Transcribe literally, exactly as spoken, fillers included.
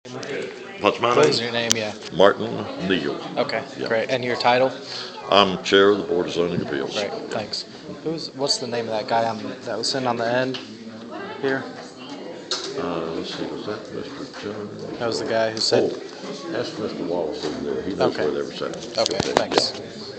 What's my What is name? your name? Yeah. Martin Neal. Okay. Yeah. Great. And your title? I'm chair of the Board of Zoning Appeals. Great. Thanks. Who's? What's the name of that guy on that was sitting on the end here? Uh, let's see, was that Mister Jones? That was the guy who Oh, said. that's Mister Wallace over there. He knows Okay. where they were sitting. Okay. Thanks. Yeah.